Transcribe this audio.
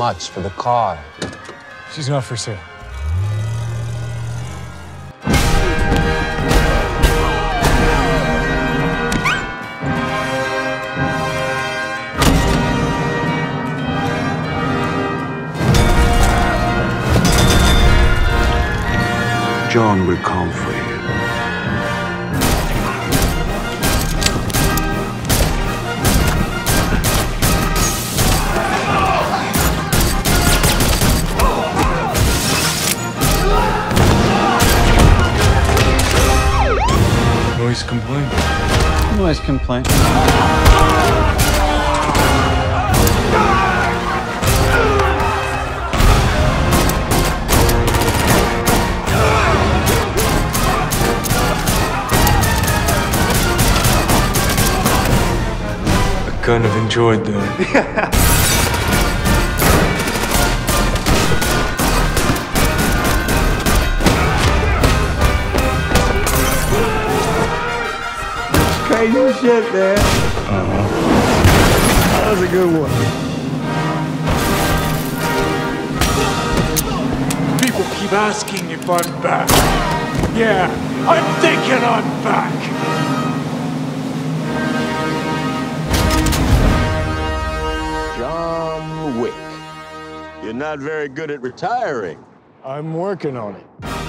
much for the car? She's not for sale. John will come for you. Noise complaint. Noise complaint. Kind of enjoyed that. Crazy shit, man. That was a good one. People keep asking if I'm back. Yeah, I'm thinking I'm back. Wick. You're not very good at retiring. I'm working on it.